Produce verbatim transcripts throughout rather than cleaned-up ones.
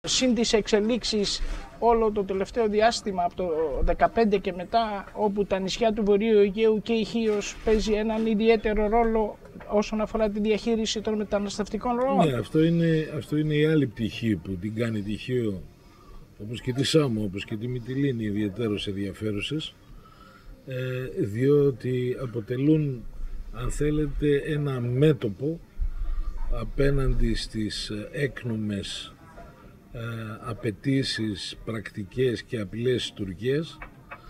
συν τις εξελίξεις όλο το τελευταίο διάστημα από το δεκαπέντε και μετά, όπου τα νησιά του Βορείου Αιγαίου και η Χίος παίζει έναν ιδιαίτερο ρόλο όσον αφορά τη διαχείριση των μεταναστευτικών ροών. Ναι, αυτό είναι, αυτό είναι η άλλη πτυχή που την κάνει τη Χίο, όπως και τη Σάμο, όπως και τη Μυτιλήνη, ιδιαίτερως ενδιαφέρουσες, ε, διότι αποτελούν, αν θέλετε, ένα μέτωπο απέναντι στις έκνομες ε, απαιτήσεις, πρακτικές και απειλές της Τουρκίας,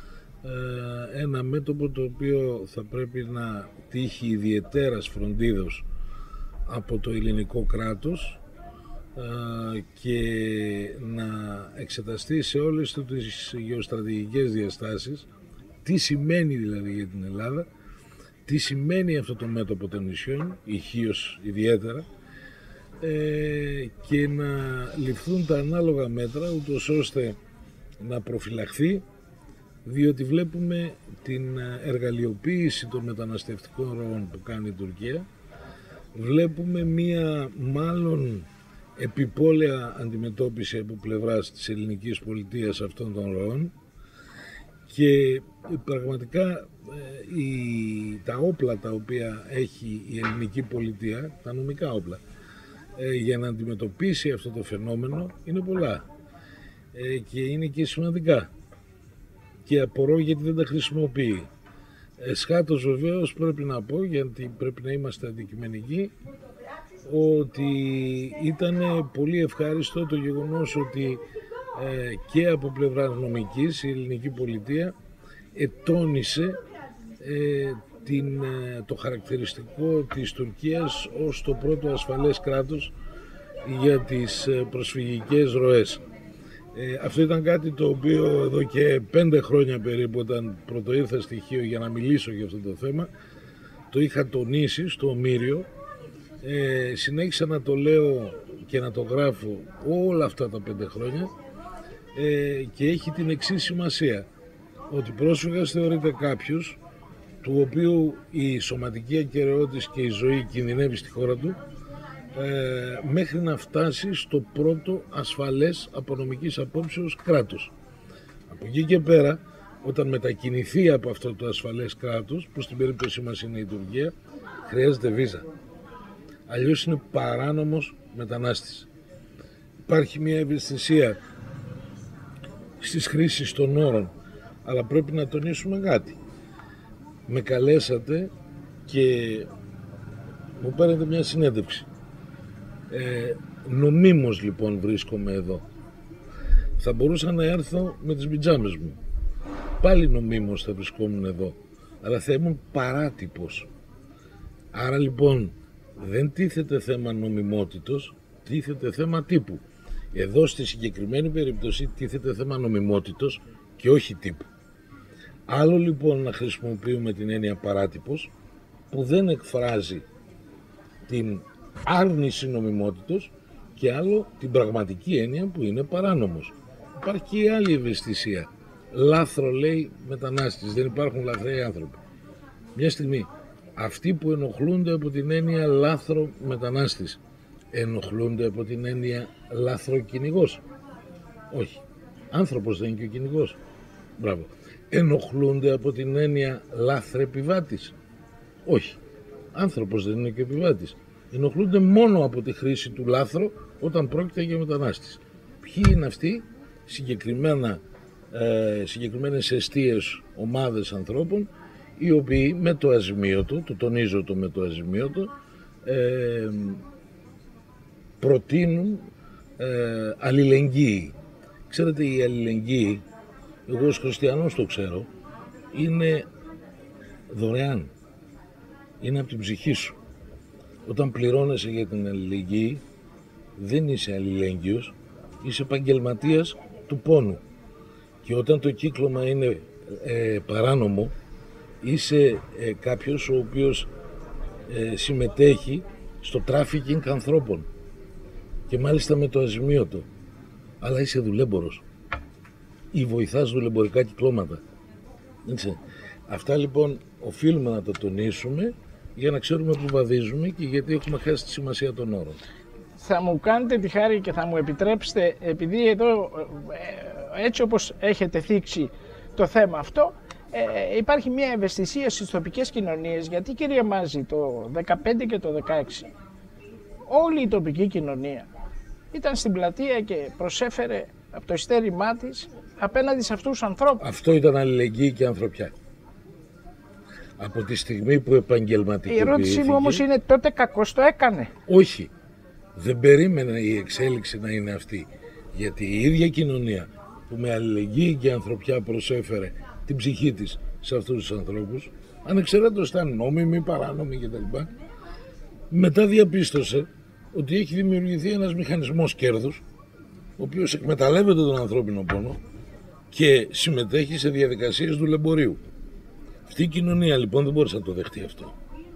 ε, ένα μέτωπο το οποίο θα πρέπει να τύχει ιδιαιτέρας φροντίδος από το ελληνικό κράτος ε, και να εξεταστεί σε όλες τις γεωστρατηγικές διαστάσεις τι σημαίνει δηλαδή για την Ελλάδα, τι σημαίνει αυτό το μέτωπο των νησιών, η Χίος ιδιαίτερα, ε, και να ληφθούν τα ανάλογα μέτρα ούτως ώστε να προφυλαχθεί, διότι βλέπουμε την εργαλειοποίηση των μεταναστευτικών ροών που κάνει η Τουρκία, βλέπουμε μία μάλλον επιπόλαια αντιμετώπιση από πλευράς της ελληνικής πολιτείας αυτών των ροών και πραγματικά η, τα όπλα τα οποία έχει η ελληνική πολιτεία, τα νομικά όπλα, για να αντιμετωπίσει αυτό το φαινόμενο είναι πολλά και είναι και σημαντικά και απορώ γιατί δεν τα χρησιμοποιεί. Εσχάτως βεβαίως πρέπει να πω, γιατί πρέπει να είμαστε αντικειμενικοί, ότι ήταν πολύ ευχάριστο το γεγονός ότι ε, και από πλευράς νομικής η ελληνική πολιτεία ετώνησε ε, την, ε, το χαρακτηριστικό της Τουρκίας ως το πρώτο ασφαλές κράτος για τις προσφυγικές ροές. Ε, αυτό ήταν κάτι το οποίο εδώ και πέντε χρόνια περίπου, όταν πρώτο ήρθα στη Χίο για να μιλήσω για αυτό το θέμα, το είχα τονίσει στο Ομήριο. Ε, συνέχισα να το λέω και να το γράφω όλα αυτά τα πέντε χρόνια ε, και έχει την εξής σημασία, ότι πρόσφυγας θεωρείται κάποιος του οποίου η σωματική ακεραιότητα και η ζωή κινδυνεύει στη χώρα του ε, μέχρι να φτάσει στο πρώτο ασφαλές από νομικής απόψεως κράτος. Από εκεί και πέρα, όταν μετακινηθεί από αυτό το ασφαλές κράτος, που στην περίπτωση μας είναι η Τουρκία, χρειάζεται βίζα. Αλλιώς είναι παράνομος μετανάστης. Υπάρχει μια ευαισθησία στις χρήσεις των όρων, αλλά πρέπει να τονίσουμε κάτι. Με καλέσατε και μου παίρνετε μια συνέντευξη. Ε, νομίμως λοιπόν βρίσκομαι εδώ. Θα μπορούσα να έρθω με τις πιτζάμες μου. Πάλι νομίμως θα βρισκόμουν εδώ. Αλλά θα ήμουν παράτυπος. Άρα λοιπόν δεν τίθεται θέμα νομιμότητος, τίθεται θέμα τύπου. Εδώ στη συγκεκριμένη περίπτωση τίθεται θέμα νομιμότητος και όχι τύπου. Άλλο λοιπόν να χρησιμοποιούμε την έννοια παράτυπος που δεν εκφράζει την άρνηση νομιμότητος και άλλο την πραγματική έννοια που είναι παράνομος. Υπάρχει και η άλλη ευαισθησία. Λάθρο λέει μετανάστης, δεν υπάρχουν λαθρέοι άνθρωποι. Μια στιγμή, αυτοί που ενοχλούνται από την έννοια λάθρο μετανάστης ενοχλούνται από την έννοια λάθρο κυνηγός? Όχι. Άνθρωπος δεν είναι και ο κυνηγός. Μπράβο. Ενοχλούνται από την έννοια λάθρε επιβάτης? Όχι. Άνθρωπος δεν είναι και επιβάτης. Ενοχλούνται μόνο από τη χρήση του λάθρου όταν πρόκειται για μετανάστης. Ποιοι είναι αυτοί? Συγκεκριμένα, ε, συγκεκριμένες εστίες ομάδες ανθρώπων, οι οποίοι με το αζημίωτο, το τονίζω το με το αζημίωτο, ε, προτείνουν ε, αλληλεγγύη. Ξέρετε, η αλληλεγγύη, εγώ ως χριστιανός το ξέρω, είναι δωρεάν. Είναι από την ψυχή σου. Όταν πληρώνεσαι για την αλληλεγγύη, δεν είσαι αλληλέγγυος, είσαι επαγγελματίας του πόνου. Και όταν το κύκλωμα είναι ε, παράνομο, είσαι ε, κάποιος ο οποίος ε, συμμετέχει στο τράφικινγκ ανθρώπων και μάλιστα με το αζημίωτο. Αλλά είσαι δουλέμπορος ή βοηθάς δουλεμπορικά κυκλώματα. Έτσι. Αυτά λοιπόν οφείλουμε να τα τονίσουμε για να ξέρουμε που βαδίζουμε και γιατί έχουμε χάσει τη σημασία των όρων. θα μου κάνετε τη χάρη και θα μου επιτρέψετε, επειδή εδώ έτσι όπως έχετε θίξει το θέμα αυτό, ε, υπάρχει μια ευαισθησία στις τοπικές κοινωνίες, γιατί κυρία Μάζη το δεκαπέντε και το δεκαέξι όλη η τοπική κοινωνία ήταν στην πλατεία και προσέφερε από το ειστέρημά της απέναντι σε αυτούς τους ανθρώπους. Αυτό ήταν αλληλεγγύη και ανθρωπιά. Από τη στιγμή που επαγγελματικοποιήθηκε... Η ερώτησή μου όμως είναι, τότε κακώς το έκανε? Όχι. Δεν περίμενε η εξέλιξη να είναι αυτή. Γιατί η ίδια κοινωνία που με αλληλεγγύη και ανθρωπιά προσέφερε την ψυχή της σε αυτούς τους ανθρώπους, ανεξαιρέτως ήταν νόμιμοι, παράνομοι κτλ., μετά διαπίστωσε ότι έχει δημιουργηθεί ένας μηχανισμός κέρδους, ο οποίος εκμεταλλεύεται τον ανθρώπινο πόνο και συμμετέχει σε διαδικασίες δουλεμπορίου. Αυτή η κοινωνία λοιπόν δεν μπορούσε να το δεχτεί αυτό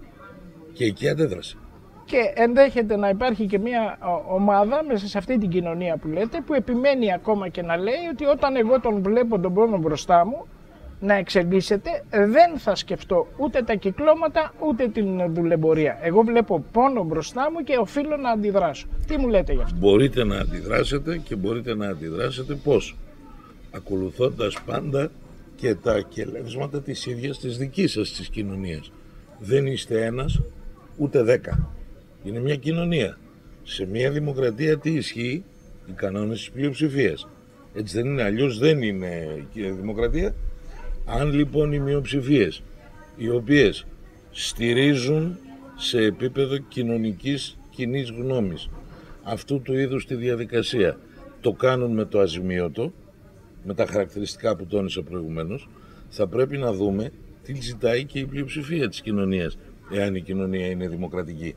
και εκεί αντέδρασε. Και ενδέχεται να υπάρχει και μια ομάδα μέσα σε αυτή την κοινωνία που λέτε, που επιμένει ακόμα και να λέει ότι όταν εγώ τον βλέπω τον πόνο μπροστά μου να εξελίσσεται, δεν θα σκεφτώ ούτε τα κυκλώματα ούτε την δουλεμπορία. Εγώ βλέπω πόνο μπροστά μου και οφείλω να αντιδράσω. Τι μου λέτε γι' αυτό? Μπορείτε να αντιδράσετε και μπορείτε να αντιδράσετε πώς? Ακολουθώντας πάντα και τα κελεύσματα της ίδιας της δικής σας της κοινωνίας. Δεν είστε ένας ούτε δέκα. Είναι μια κοινωνία. Σε μια δημοκρατία τι ισχύει? Οι κανόνες της πλειοψηφίας. Έτσι δεν είναι? Αλλιώς δεν είναι δημοκρατία. Αν λοιπόν οι μειοψηφίες, οι οποίες στηρίζουν σε επίπεδο κοινωνικής κοινής γνώμης αυτού του είδους τη διαδικασία, το κάνουν με το αζημίωτο, με τα χαρακτηριστικά που τόνισα προηγουμένως, θα πρέπει να δούμε τι ζητάει και η πλειοψηφία της κοινωνίας, εάν η κοινωνία είναι δημοκρατική.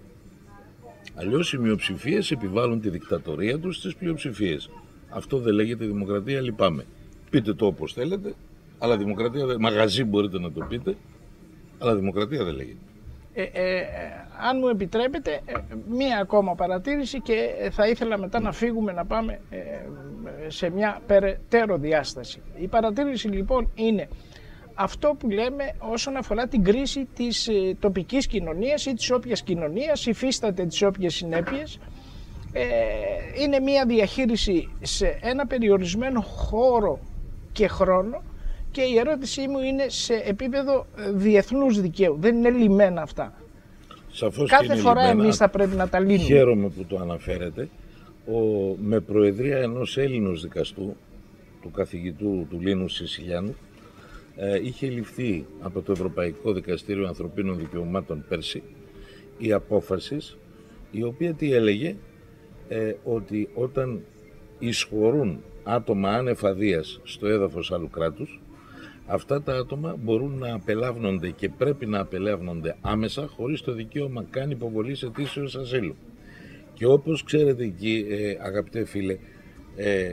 Αλλιώς οι μειοψηφίες επιβάλλουν τη δικτατορία τους στις πλειοψηφίες. Αυτό δεν λέγεται δημοκρατία, λυπάμαι. Πείτε το όπως θέλετε, αλλά δημοκρατία δεν... Μαγαζί μπορείτε να το πείτε, αλλά δημοκρατία δεν λέγεται. Ε, ε, αν μου επιτρέπετε, μία ακόμα παρατήρηση και θα ήθελα μετά να φύγουμε να πάμε ε, σε μια περαιτέρω διάσταση. Η παρατήρηση λοιπόν είναι αυτό που λέμε όσον αφορά την κρίση της ε, τοπικής κοινωνίας ή της όποιας κοινωνίας, υφίσταται τις όποιες συνέπειες. Ε, είναι μια διαχείριση σε ένα περιορισμένο χώρο και χρόνο. Και η ερώτησή μου είναι σε επίπεδο διεθνούς δικαίου. Δεν είναι λυμμένα αυτά. Σαφώς Κάθε είναι φορά λυμμένα. Εμείς θα πρέπει να τα λύνουμε. Χαίρομαι που το αναφέρετε. Ο, με προεδρία ενός Έλληνος δικαστού, του καθηγητού του Λίνου Σισιλιάνου, ε, είχε ληφθεί από το Ευρωπαϊκό Δικαστήριο Ανθρωπίνων Δικαιωμάτων πέρσι η απόφαση, η οποία τι έλεγε? Ε, ότι όταν εισχωρούν άτομα άνευ αδείας στο έδαφος άλλου κράτους, αυτά τα άτομα μπορούν να απελάβνονται και πρέπει να απελάβνονται άμεσα, χωρίς το δικαίωμα καν υποβολής αιτήσεως ασύλου. Και όπως ξέρετε εκεί, ε, αγαπητέ φίλε, ε,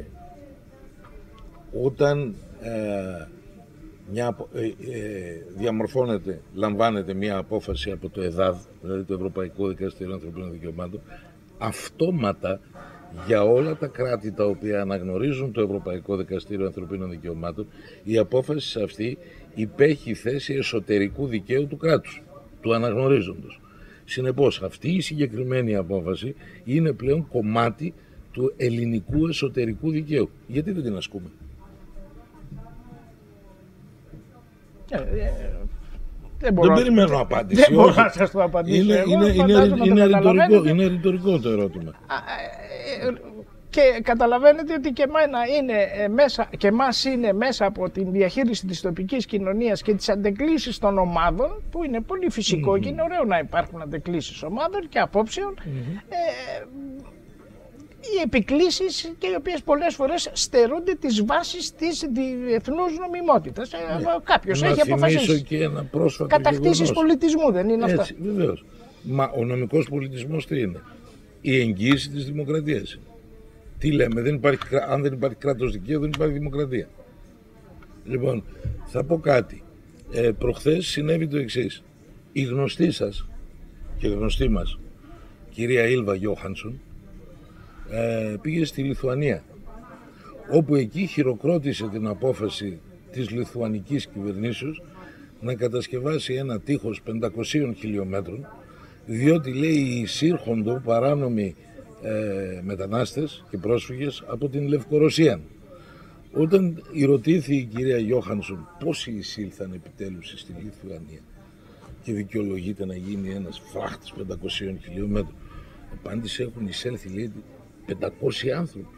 όταν ε, μια, ε, ε, διαμορφώνεται, λαμβάνεται μια απόφαση από το ΕΔΑΔ, δηλαδή το Ευρωπαϊκό Δικαστήριο Ανθρωπίνων Δικαιωμάτων, αυτόματα για όλα τα κράτη τα οποία αναγνωρίζουν το Ευρωπαϊκό Δικαστήριο Ανθρωπίνων Δικαιωμάτων, η απόφαση αυτή υπέχει θέση εσωτερικού δικαίου του κράτους, του αναγνωρίζοντος. Συνεπώς, αυτή η συγκεκριμένη απόφαση είναι πλέον κομμάτι του ελληνικού εσωτερικού δικαίου. Γιατί δεν την ασκούμε? Ε, ε, δεν, μπορώ, δεν περιμένω απάντηση. Δεν μπορώ να σας το απαντήσω. Είναι, εγώ, είναι, είναι, είναι, ρητορικό, είναι ρητορικό το ερώτημα. Α, ε, και καταλαβαίνετε ότι και, εμένα είναι μέσα, και εμάς είναι μέσα από την διαχείριση της τοπικής κοινωνίας και τις αντεκκλήσεις των ομάδων, που είναι πολύ φυσικό mm-hmm. και είναι ωραίο να υπάρχουν αντεκκλήσεις ομάδων και απόψεων, mm-hmm. ε, οι επικλήσεις και οι οποίες πολλές φορές στερούνται τις βάσεις της διεθνούς νομιμότητας. Yeah. Κάποιος να έχει αποφασίσει. Και ένα πρόσφατο κατακτήσεις γεγονός. πολιτισμού, δεν είναι Έτσι, αυτά? Βεβαίως. Μα ο νομικός πολιτισμός τι είναι? Η εγγύηση της δημοκρατίας. Τι λέμε? Δεν υπάρχει, αν δεν υπάρχει κράτος δικαίου, δεν υπάρχει δημοκρατία. Λοιπόν, θα πω κάτι. Ε, προχθές συνέβη το εξής. Η γνωστή σας και γνωστή μας, κυρία Ήλβα Γιόχανσον, ε, πήγε στη Λιθουανία, όπου εκεί χειροκρότησε την απόφαση της λιθουανικής κυβερνήσεως να κατασκευάσει ένα τείχος πεντακοσίων χιλιόμετρων, διότι λέει η εισήρχοντο παράνομη ε, μετανάστες και πρόσφυγες από την Λευκορωσία. Όταν ρωτήθη η κυρία Γιώχανσον πόσοι εισήλθαν επιτέλους στη Λιθουανία και δικαιολογείται να γίνει ένας φράχτης πεντακόσιων χιλιόμετρων, απάντησε έχουν εισέλθει λέει πεντακόσιοι άνθρωποι.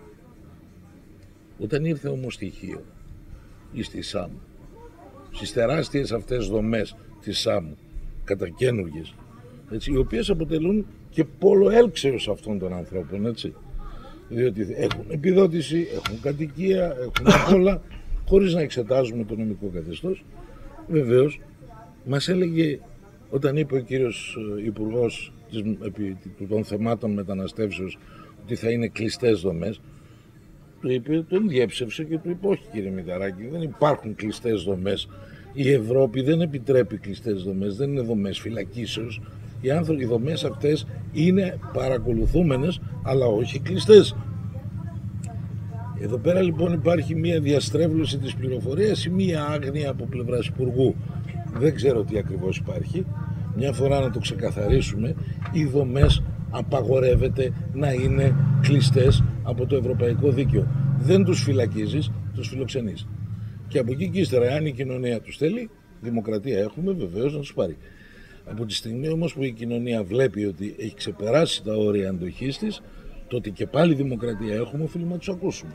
Όταν ήρθε όμως στη Χίο ή στη Σάμου, στις τεράστιες αυτές δομές της Σάμου, κατακένουργες, έτσι, οι οποίες αποτελούν και πόλο έλξεως αυτών των ανθρώπων, έτσι, διότι έχουν επιδότηση, έχουν κατοικία, έχουν όλα, χωρίς να εξετάζουμε το νομικό καθεστώς. Βεβαίως, μας έλεγε, όταν είπε ο κύριος Υπουργός των θεμάτων μεταναστεύσεως ότι θα είναι κλειστές δομές, του είπε, τον διέψευσε και του είπε όχι κύριε Μηταράκη, δεν υπάρχουν κλειστές δομές. Η Ευρώπη δεν επιτρέπει κλειστές δομές, δεν είναι δομές φυλακίσεως. Οι άνθρωποι, οι δομές αυτές είναι παρακολουθούμενες, αλλά όχι κλειστές. Εδώ πέρα λοιπόν υπάρχει μία διαστρέβλωση της πληροφορίας ή μία άγνοια από πλευράς Υπουργού. Δεν ξέρω τι ακριβώς υπάρχει. Μια φορά να το ξεκαθαρίσουμε, οι δομές απαγορεύεται να είναι κλειστές από το Ευρωπαϊκό Δίκαιο. Δεν τους φυλακίζεις, τους φιλοξενείς. Και από εκεί και ύστερα, αν η κοινωνία τους θέλει, δημοκρατία έχουμε, βεβαίως να τους πάρει. Από τη στιγμή όμως που η κοινωνία βλέπει ότι έχει ξεπεράσει τα όρια αντοχής της, τότε και πάλι δημοκρατία έχουμε, οφείλουμε να τους ακούσουμε.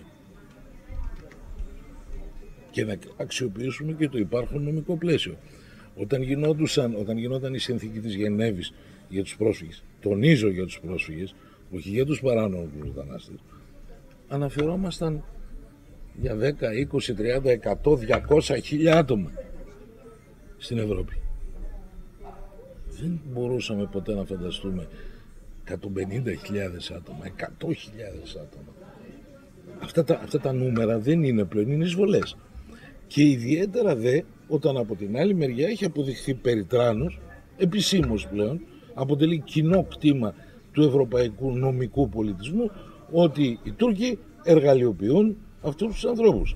Και να αξιοποιήσουμε και το υπάρχον νομικό πλαίσιο. Όταν, γινόντουσαν, όταν γινόταν η συνθήκη της Γενέβης για τους πρόσφυγες, τονίζω για τους πρόσφυγες, όχι για τους παράνομους μετανάστες, αναφερόμασταν για δέκα, είκοσι, τριάντα, εκατό, διακόσια χιλιάδες άτομα στην Ευρώπη. Δεν μπορούσαμε ποτέ να φανταστούμε εκατόν πενήντα χιλιάδες άτομα, εκατό χιλιάδες άτομα. Αυτά τα, αυτά τα νούμερα δεν είναι πλέον, είναι εισβολές. Και ιδιαίτερα δε όταν από την άλλη μεριά έχει αποδειχθεί περί τράνους, επισήμως πλέον, αποτελεί κοινό κτήμα του ευρωπαϊκού νομικού πολιτισμού, ότι οι Τούρκοι εργαλειοποιούν αυτούς τους ανθρώπους.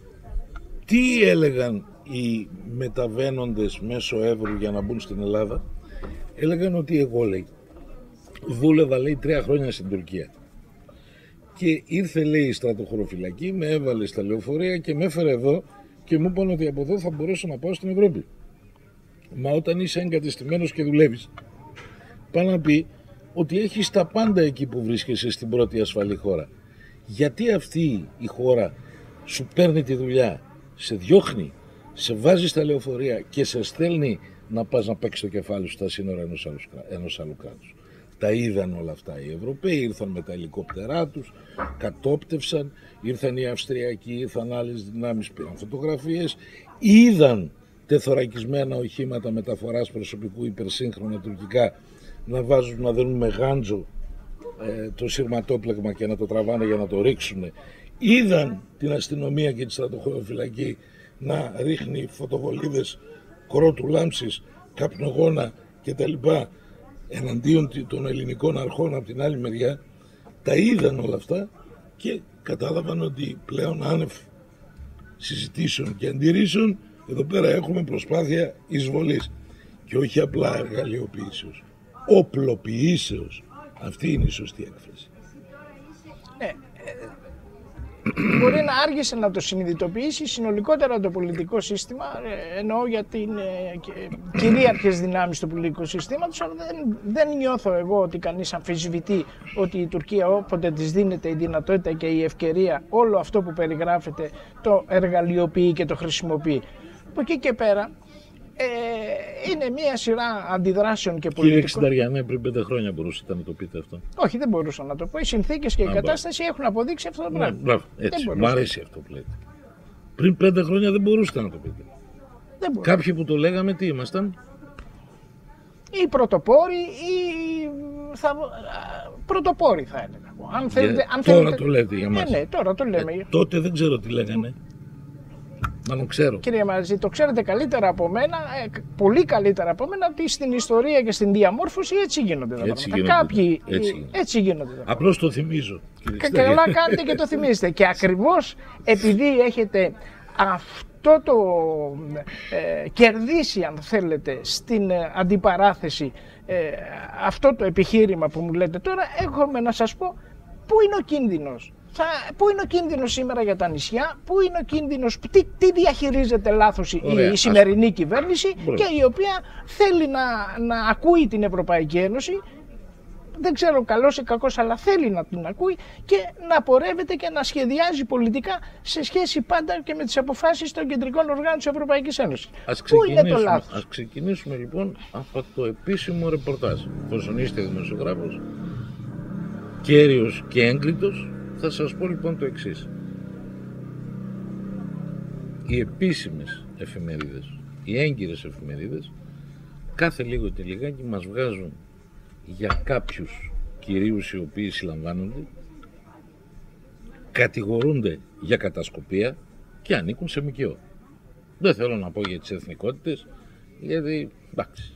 Τι έλεγαν οι μεταβαίνοντες μέσω Εύρου για να μπουν στην Ελλάδα? Έλεγαν ότι εγώ, λέει, δούλευα, λέει, τρία χρόνια στην Τουρκία και ήρθε, λέει, η στρατοχωροφυλακή, με έβαλε στα λεωφορεία και με έφερε εδώ και μου είπαν ότι από εδώ θα μπορέσω να πάω στην Ευρώπη. Μα όταν είσαι εγκατεστημένος και δουλεύεις, πάει να πει ότι έχεις τα πάντα εκεί που βρίσκεσαι στην πρώτη ασφαλή χώρα. Γιατί αυτή η χώρα σου παίρνει τη δουλειά, σε διώχνει, σε βάζει στα λεωφορεία και σε στέλνει να πας να παίξεις το κεφάλι σου στα σύνορα ενός άλλου, ενός άλλου κράτους. Τα είδαν όλα αυτά οι Ευρωπαίοι, ήρθαν με τα ελικόπτερά τους, κατόπτευσαν, ήρθαν οι Αυστριακοί, ήρθαν άλλες δυνάμεις, πήραν φωτογραφίες, είδαν τεθωρακισμένα οχήματα μεταφοράς προσωπικού υπερσύγχρονα τουρκικά να βάζουν, να δίνουν με γάντζο ε, το σειρματόπλεγμα και να το τραβάνε για να το ρίξουν. Είδαν την αστυνομία και τη στρατοχωροφυλακή να ρίχνει φωτοβολίδες κρότου λάμψης, καπνογόνα κτλ. Εναντίον των ελληνικών αρχών από την άλλη μεριά. Τα είδαν όλα αυτά και κατάλαβαν ότι πλέον άνευ συζητήσεων και αντιρρήσεων εδώ πέρα έχουμε προσπάθεια εισβολής και όχι απλά εργαλειοποιήσεως, οπλοποιήσεως. Αυτή είναι η σωστή έκφραση. Ναι. Μπορεί να άργησε να το συνειδητοποιήσει συνολικότερα το πολιτικό σύστημα, εννοώ για την ε, κυρίαρχες δυνάμεις του πολιτικού συστήματος, αλλά δεν, δεν νιώθω εγώ ότι κανείς αμφισβητεί ότι η Τουρκία, όποτε της δίνεται η δυνατότητα και η ευκαιρία, όλο αυτό που περιγράφεται το εργαλειοποιεί και το χρησιμοποιεί. Από εκεί και πέρα ε, είναι μια σειρά αντιδράσεων και πολιτικών. Κύριε Εξινταριανέ, πριν πέντε χρόνια μπορούσατε να το πείτε αυτό? Όχι, δεν μπορούσα να το πω. Οι συνθήκες και η Α, κατάσταση μπα. έχουν αποδείξει αυτό το πράγμα. Ναι, μπράβο, έτσι. Μ' αρέσει αυτό που λέτε. Πριν πέντε χρόνια δεν μπορούσατε να το πείτε. Δεν Κάποιοι που το λέγαμε, τι ήμασταν? Ή πρωτοπόροι ή θα... πρωτοπόροι θα έλεγα. Αν θέλετε, αν τώρα θέλετε... το λέτε για μας. Ναι, ναι, τώρα το λέμε. Ε, τότε δεν ξέρω τι λέγανε. Μάλλον ξέρω. Κύριε Μαζή, το ξέρετε καλύτερα από μένα, ε, πολύ καλύτερα από μένα, ότι στην ιστορία και στην διαμόρφωση έτσι γίνονται τα έτσι πράγματα. Γίνονται. Κάποιοι έτσι. έτσι γίνονται τα πράγματα. Απλώς το θυμίζω. Και καλά κάνετε και το θυμίζετε. Και ακριβώς επειδή έχετε αυτό το ε, κερδίσει, αν θέλετε, στην ε, αντιπαράθεση ε, αυτό το επιχείρημα που μου λέτε τώρα, έχουμε να σας πω πού είναι ο κίνδυνος. Θα, πού είναι ο κίνδυνος σήμερα για τα νησιά, πού είναι ο κίνδυνος, τι, τι διαχειρίζεται λάθος η, η σημερινή ας... κυβέρνηση Μπορεί. και η οποία θέλει να, να ακούει την Ευρωπαϊκή Ένωση, δεν ξέρω καλός ή κακός, αλλά θέλει να την ακούει και να πορεύεται και να σχεδιάζει πολιτικά σε σχέση πάντα και με τις αποφάσεις των κεντρικών οργάνων της Ευρωπαϊκής Ένωσης. Πού είναι το λάθος. Ας ξεκινήσουμε λοιπόν από το επίσημο ρεπορτάζ. Εφόσον είστε δημοσιογράφος, κέριος και έγκλητος, θα σας πω λοιπόν το εξής. Οι επίσημες εφημερίδες, οι έγκυρες εφημερίδες, κάθε λίγο και λιγάκι μας βγάζουν για κάποιους κυρίους οι οποίοι συλλαμβάνονται, κατηγορούνται για κατασκοπία και ανήκουν σε ΜΚΟ. Δεν θέλω να πω για τις εθνικότητες, γιατί εντάξει,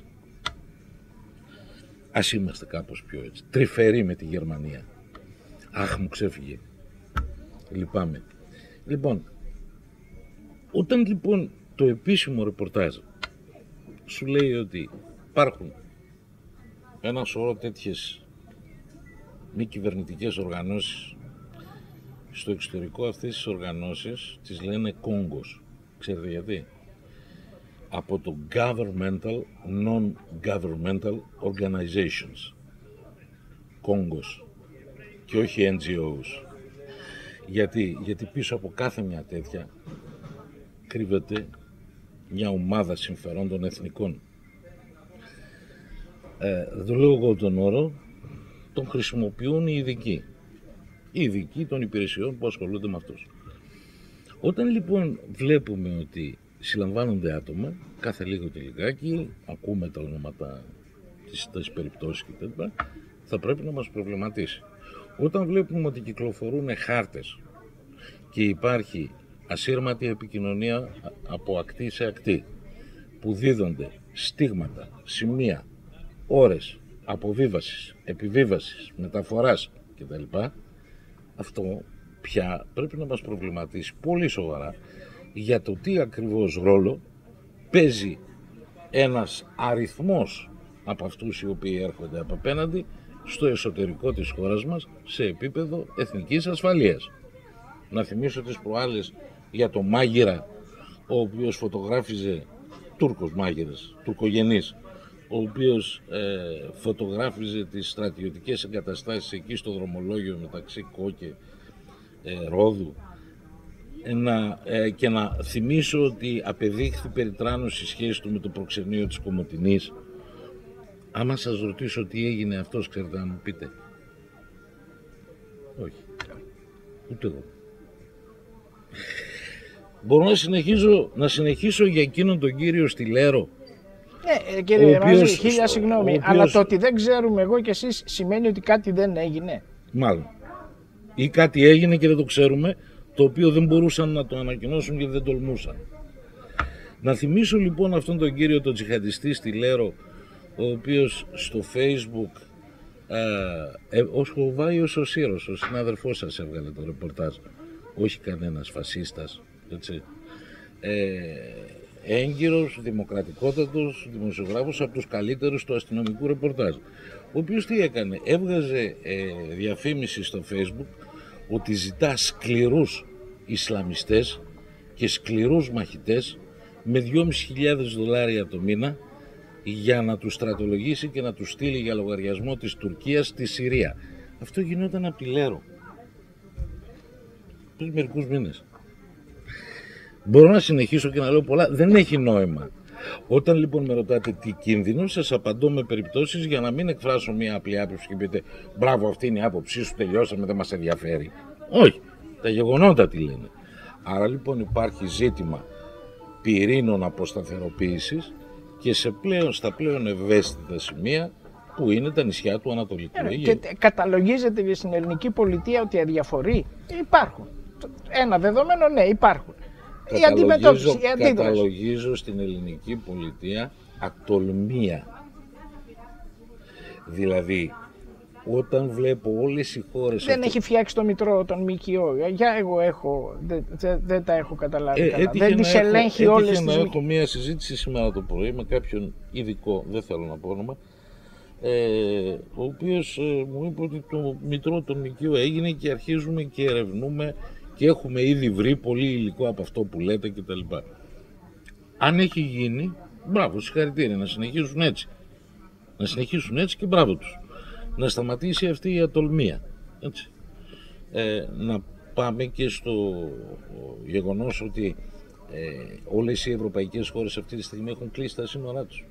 ας είμαστε κάπως πιο έτσι, τρυφεροί με τη Γερμανία. Αχ, μου ξέφυγε. Λυπάμαι. Λοιπόν, όταν λοιπόν το επίσημο ρεπορτάζ σου λέει ότι υπάρχουν ένα σωρό τέτοιες μη κυβερνητικές οργανώσεις στο εξωτερικό, αυτές τις οργανώσεις τις λένε Κόγκος. Ξέρετε γιατί? Από το Governmental Non-Governmental Organizations. Κόγκος. Και όχι εν τζι ό's. Γιατί? Γιατί πίσω από κάθε μια τέτοια κρύβεται μια ομάδα συμφερόντων εθνικών. Ε, το λέω εγώ τον όρο, τον χρησιμοποιούν οι ειδικοί. Οι ειδικοί των υπηρεσιών που ασχολούνται με αυτούς. Όταν λοιπόν βλέπουμε ότι συλλαμβάνονται άτομα, κάθε λίγο και λιγάκι, ακούμε τα ονόματα, τις, τις περιπτώσεις κτλ., θα πρέπει να μας προβληματίσει. Όταν βλέπουμε ότι κυκλοφορούν χάρτες και υπάρχει ασύρματη επικοινωνία από ακτή σε ακτή, που δίδονται στίγματα, σημεία, ώρες αποβίβασης, επιβίβασης, μεταφοράς κτλ., αυτό πια πρέπει να μας προβληματίσει πολύ σοβαρά για το τι ακριβώς ρόλο παίζει ένας αριθμός από αυτούς οι οποίοι έρχονται από απέναντι στο εσωτερικό της χώρας μας σε επίπεδο εθνικής ασφαλείας. Να θυμίσω τις προάλλες για το μάγειρα, ο οποίος φωτογράφιζε, Τούρκος μάγειρας, τουρκογενής, ο οποίος ε, φωτογράφιζε τις στρατιωτικές εγκαταστάσεις εκεί στο δρομολόγιο μεταξύ Κό και ε, Ρόδου. Ε, να, ε, και να θυμίσω ότι απεδείχθη περιτράνωση η σχέση του με το προξενείο της Κομοτηνής. Άμα σας ρωτήσω τι έγινε αυτός, ξέρετε να μου πείτε? Όχι. Ούτε εγώ. Μπορώ να συνεχίσω, να συνεχίσω για εκείνον τον κύριο Στυλέρο. Ναι, κύριε Μαζί, χίλια συγγνώμη, οποίος... αλλά το ότι δεν ξέρουμε εγώ και εσείς σημαίνει ότι κάτι δεν έγινε. Μάλλον. Ή κάτι έγινε και δεν το ξέρουμε, το οποίο δεν μπορούσαν να το ανακοινώσουν γιατί δεν τολμούσαν. Να θυμίσω λοιπόν αυτόν τον κύριο τον τζιχαντιστή Στυλέρο, ο οποίος στο Facebook, ε, ε, ο Σχοβάιος ο Σύρος, ο συνάδελφός σας, έβγαλε το ρεπορτάζ, όχι κανένας φασίστας, έτσι, ε, έγκυρος, δημοκρατικότατος δημοσιογράφος, από τους καλύτερους του αστυνομικού ρεπορτάζ, ο οποίος τι έκανε? Έβγαζε ε, διαφήμιση στο Facebook ότι ζητά σκληρούς Ισλαμιστές και σκληρούς μαχητές με δυόμισι χιλιάδες δολάρια το μήνα για να τους στρατολογήσει και να τους στείλει για λογαριασμό της Τουρκίας στη Συρία. Αυτό γινόταν από τη Λέρο πριν μερικούς μήνες. Μπορώ να συνεχίσω και να λέω πολλά, δεν έχει νόημα. Όταν λοιπόν με ρωτάτε τι κίνδυνο, σας απαντώ με περιπτώσεις για να μην εκφράσω μια απλή άποψη και πείτε μπράβο, αυτή είναι η άποψή σου, τελειώσαμε, δεν μας ενδιαφέρει. Όχι, τα γεγονότα τι λένε. Άρα λοιπόν υπάρχει ζήτημα πυρήνων αποσταθεροποίησης και σε πλέον, στα πλέον ευαίσθητα σημεία που είναι τα νησιά του Ανατολικού Αιγαίου. Και καταλογίζεται και στην ελληνική πολιτεία ότι αδιαφορεί. Υπάρχουν. Ένα δεδομένο, ναι, υπάρχουν. Η αντιμετώπιση, η αντίδραση. Καταλογίζω στην ελληνική πολιτεία ατολμία. Δηλαδή, όταν βλέπω όλες οι χώρες... Δεν αυτό... έχει φτιάξει το μητρό των ΜΚΟ. Για εγώ έχω, δεν, δεν, δεν τα έχω καταλάβει ε, καλά. Δεν τις ελέγχει έχω, όλες τις... να έχω μία συζήτηση σήμερα το πρωί με κάποιον ειδικό, δεν θέλω να πω όνομα, ε, ο οποίος ε, μου είπε ότι το μητρό των νοικίου έγινε και αρχίζουμε και ερευνούμε και έχουμε ήδη βρει πολύ υλικό από αυτό που λέτε κτλ. Αν έχει γίνει, μπράβο, συγχαρητήρια, να συνεχίσουν έτσι. Να συνεχίσουν έτσι και μπράβο τους. Να σταματήσει αυτή η ατολμία. Έτσι. Ε, να πάμε και στο γεγονός ότι ε, όλες οι ευρωπαϊκές χώρες αυτή τη στιγμή έχουν κλείσει τα σύνορά τους.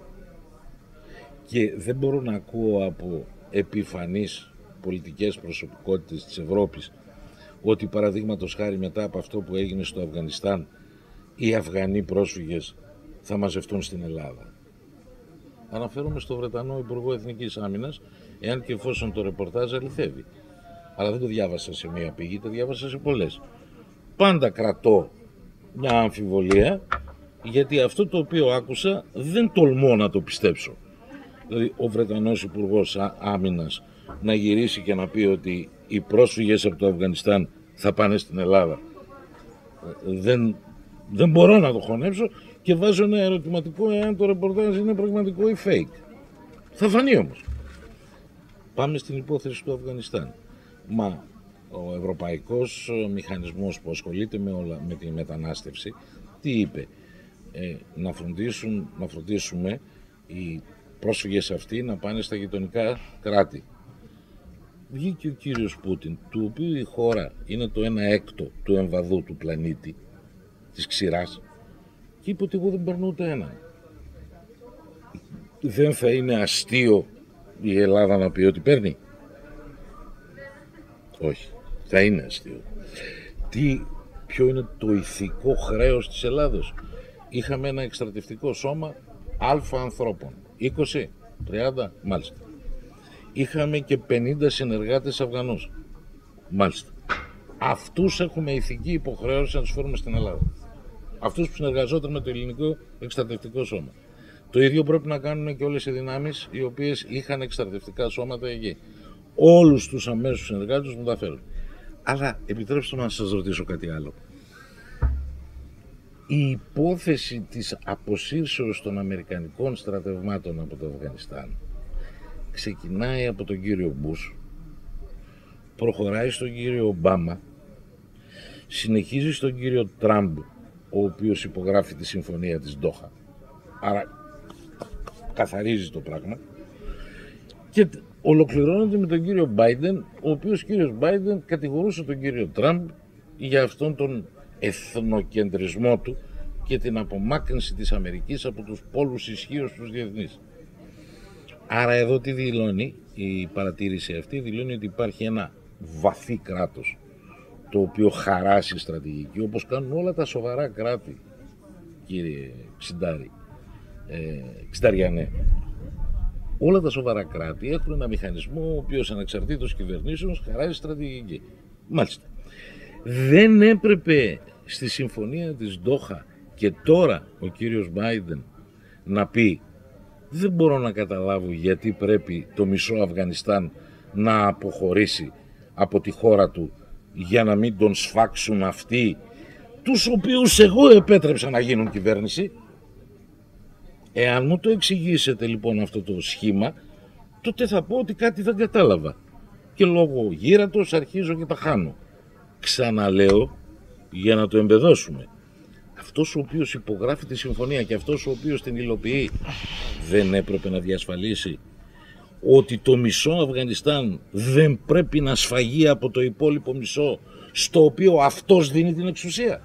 Και δεν μπορώ να ακούω από επιφανείς πολιτικές προσωπικότητες της Ευρώπης ότι παραδείγματος χάρη μετά από αυτό που έγινε στο Αφγανιστάν οι Αφγανοί πρόσφυγες θα μαζευτούν στην Ελλάδα. Αναφέρομαι στο Βρετανό Υπουργό Εθνικής Άμυνας, εάν και εφόσον το ρεπορτάζ αληθεύει. Αλλά δεν το διάβασα σε μία πηγή, το διάβασα σε πολλές. Πάντα κρατώ μια αμφιβολία, γιατί αυτό το οποίο άκουσα δεν τολμώ να το πιστέψω. Δηλαδή ο Βρετανός Υπουργός Άμυνας να γυρίσει και να πει ότι οι πρόσφυγες από το Αφγανιστάν θα πάνε στην Ελλάδα. Δεν, δεν μπορώ να το χωνέψω και βάζω ένα ερωτηματικό εάν το ρεπορτάζ είναι πραγματικό ή fake. Θα φανεί όμως. Πάμε στην υπόθεση του Αφγανιστάν. Μα ο ευρωπαϊκός μηχανισμός που ασχολείται με, όλα, με τη μετανάστευση, τι είπε, ε, να, φροντίσουν, να φροντίσουμε οι πρόσφυγες αυτοί να πάνε στα γειτονικά κράτη. Βγήκε ο κύριος Πούτιν, του οποίου η χώρα είναι το ένα έκτο του εμβαδού του πλανήτη, της ξηράς, και είπε ότι εγώ δεν παίρνω ούτε έναν. Δεν θα είναι αστείο η Ελλάδα να πει ότι παίρνει? Όχι, θα είναι αστείο. Τι, ποιο είναι το ηθικό χρέος της Ελλάδος? Είχαμε ένα εκστρατευτικό σώμα αλφα ανθρώπων, είκοσι, τριάντα, μάλιστα. Είχαμε και πενήντα συνεργάτες Αφγανούς, μάλιστα. Αυτούς έχουμε ηθική υποχρέωση να τους φέρουμε στην Ελλάδα. Αυτούς που συνεργαζόταν με το ελληνικό εκστρατευτικό σώμα. Το ίδιο πρέπει να κάνουν και όλες οι δυνάμεις οι οποίες είχαν εκστρατευτικά σώματα εκεί. Όλους τους αμέσους συνεργάτες τους μεταφέρουν. Αλλά επιτρέψτε να σας ρωτήσω κάτι άλλο. Η υπόθεση της αποσύρσεως των αμερικανικών στρατευμάτων από το Αφγανιστάν ξεκινάει από τον κύριο Μπούς, προχωράει στον κύριο Ομπάμα, συνεχίζει στον κύριο Τραμπ, ο οποίος υπογράφει τη συμφωνία της Ντόχα, άρα καθαρίζει το πράγμα, και ολοκληρώνεται με τον κύριο Μπάιντεν, ο οποίος κύριος Μπάιντεν κατηγορούσε τον κύριο Τραμπ για αυτόν τον εθνοκεντρισμό του και την απομάκρυνση της Αμερικής από τους πόλους ισχύως τους διεθνείς. Άρα εδώ τι δηλώνει η παρατήρηση αυτή? Δηλώνει ότι υπάρχει ένα βαθύ κράτος το οποίο χαράσει στρατηγική, όπως κάνουν όλα τα σοβαρά κράτη, κύριε Ξιντάρη, ε, Ξινταριανέ. Όλα τα σοβαρά κράτη έχουν ένα μηχανισμό ο οποίος ανεξαρτήτως κυβερνήσεων χαράζει στρατηγική. Μάλιστα. Δεν έπρεπε στη συμφωνία της Ντόχα και τώρα ο κύριος Μπάιντεν να πει δεν μπορώ να καταλάβω γιατί πρέπει το μισό Αφγανιστάν να αποχωρήσει από τη χώρα του για να μην τον σφάξουν αυτοί τους οποίους εγώ επέτρεψα να γίνουν κυβέρνηση? Εάν μου το εξηγήσετε λοιπόν αυτό το σχήμα, τότε θα πω ότι κάτι δεν κατάλαβα και λόγω γύρατος αρχίζω και τα χάνω. Ξαναλέω για να το εμπεδώσουμε. Αυτός ο οποίος υπογράφει τη συμφωνία και αυτός ο οποίος την υλοποιεί δεν έπρεπε να διασφαλίσει ότι το μισό Αφγανιστάν δεν πρέπει να σφαγεί από το υπόλοιπο μισό στο οποίο αυτός δίνει την εξουσία?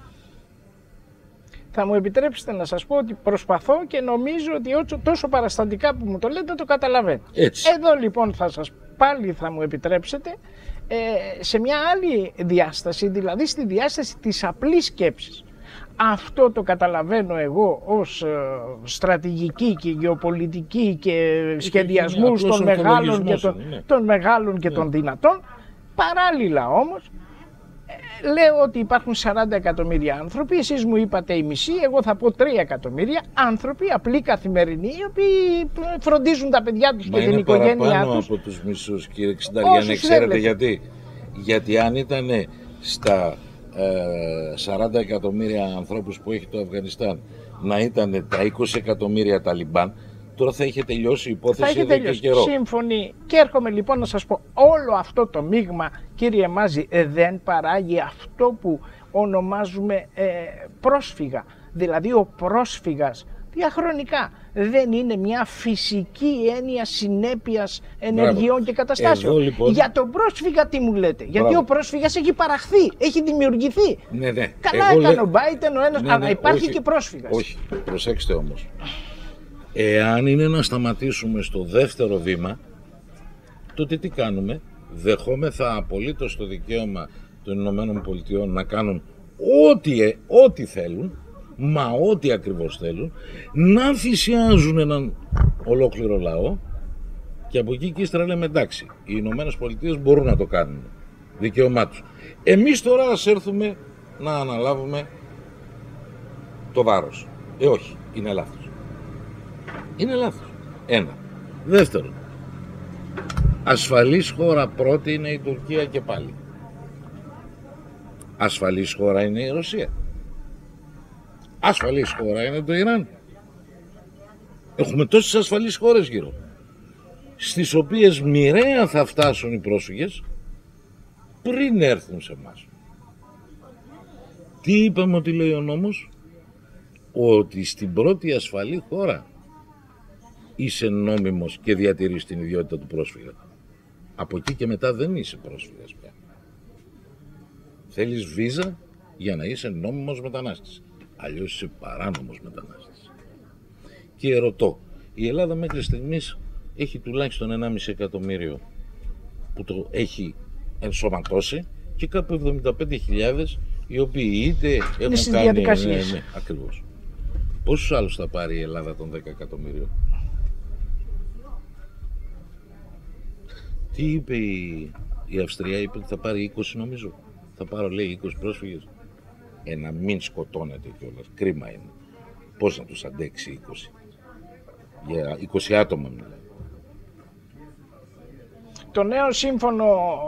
Θα μου επιτρέψετε να σας πω ότι προσπαθώ και νομίζω ότι τόσο παραστατικά που μου το λέτε το καταλαβαίνω. Έτσι. Εδώ λοιπόν θα σας πάλι θα μου επιτρέψετε ε, σε μια άλλη διάσταση, δηλαδή στη διάσταση της απλής σκέψης. Αυτό το καταλαβαίνω εγώ ως ε, στρατηγική και γεωπολιτική και σχεδιασμούς των μεγάλων και, των, ναι. των, μεγάλων και ναι. των δυνατών. Παράλληλα όμως ε, λέω ότι υπάρχουν σαράντα εκατομμύρια άνθρωποι, εσείς μου είπατε η μισή, εγώ θα πω τρία εκατομμύρια άνθρωποι απλοί καθημερινοί, οι οποίοι φροντίζουν τα παιδιά τους. Μα και την οικογένειά τους. Είναι παραπάνω από τους μισούς, κύριε Ξινταριανέ, ξέρετε γιατί? Γιατί αν ήταν στα σαράντα εκατομμύρια ανθρώπους που έχει το Αφγανιστάν να ήταν τα είκοσι εκατομμύρια Ταλιμπάν, τώρα θα είχε τελειώσει η υπόθεση θα είχε εδώ και τελειώσει. καιρό. Σύμφωνοι. Και έρχομαι λοιπόν να σας πω, όλο αυτό το μείγμα, κύριε Μάζη, ε, δεν παράγει αυτό που ονομάζουμε ε, πρόσφυγα. Δηλαδή ο πρόσφυγας διαχρονικά δεν είναι μια φυσική έννοια συνέπειας ενεργειών Μπράβο. και καταστάσεων. Εδώ, λοιπόν... Για τον πρόσφυγα τι μου λέτε? Γιατί Μπράβο. ο πρόσφυγας έχει παραχθεί, έχει δημιουργηθεί. Ναι, ναι. Καλά Εγώ έκανε λέ... ο Μπάιτεν ο ένας, ναι, αλλά ναι, υπάρχει όχι, και πρόσφυγας. Όχι, προσέξτε όμως. Εάν είναι να σταματήσουμε στο δεύτερο βήμα, τότε τι κάνουμε? Δεχόμεθα απολύτως το δικαίωμα των Ηνωμένων Πολιτειών να κάνουν ό,τι, ό,τι θέλουν, μα ό,τι ακριβώς θέλουν, να θυσιάζουν έναν ολόκληρο λαό και από εκεί και ύστερα λέμε εντάξει, οι Ηνωμένες Πολιτείες μπορούν να το κάνουν, δικαίωμά τους. Εμείς τώρα ας έρθουμε να αναλάβουμε το βάρος. Ε, όχι, είναι λάθος. Είναι λάθος. Ένα. Δεύτερον, ασφαλής χώρα πρώτη είναι η Τουρκία και πάλι. Ασφαλής χώρα είναι η Ρωσία. Ασφαλής χώρα είναι το Ιράν. Έχουμε τόσες ασφαλείς χώρες γύρω, στις οποίες μοιραία θα φτάσουν οι πρόσφυγες πριν έρθουν σε εμάς. Τι είπαμε ότι λέει ο νόμος? Ότι στην πρώτη ασφαλή χώρα είσαι νόμιμος και διατηρείς την ιδιότητα του πρόσφυγα. Από εκεί και μετά δεν είσαι πρόσφυγας πια. Θέλεις βίζα για να είσαι νόμιμος μετανάστης. Αλλιώς είσαι παράνομος μετανάστης. Και ρωτώ, η Ελλάδα μέχρι στιγμής έχει τουλάχιστον ενάμιση εκατομμύριο που το έχει ενσωματώσει και κάπου εβδομήντα πέντε χιλιάδες οι οποίοι είτε έχουν στις κάνει... διαδικασίες. Ναι, ναι, ακριβώς. Πόσους άλλους θα πάρει η Ελλάδα των δέκα εκατομμύριων? Τι είπε η, η Αυστρία? Είπε ότι θα πάρει είκοσι νομίζω. Θα πάρω λέει είκοσι πρόσφυγες. Ε, να μην σκοτώνεται κιόλας. Κρίμα είναι. Πώς να τους αντέξει είκοσι? Για είκοσι άτομα μιλάει. Το νέο σύμφωνο,